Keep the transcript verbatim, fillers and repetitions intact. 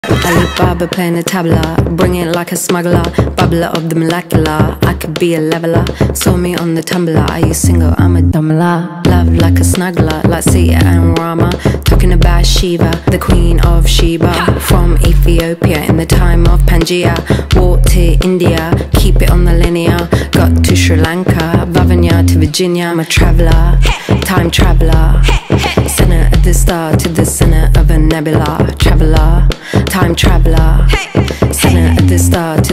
Alibaba playing the tabla, bring it like a smuggler, bubbler of the molecular. I could be a leveler, saw me on the tumbler. Are you single? I'm a dumbler. Love like a snuggler, like Sita and Rama. Talking about Shiva, the queen of Sheba. From Ethiopia in the time of Pangaea. Walked to India, keep it on the linear. Got to Sri Lanka, Vavanya to Virginia. I'm a traveler, time traveler. Center of the star to the center of a nebula. Traveler, time traveler. Center of the star to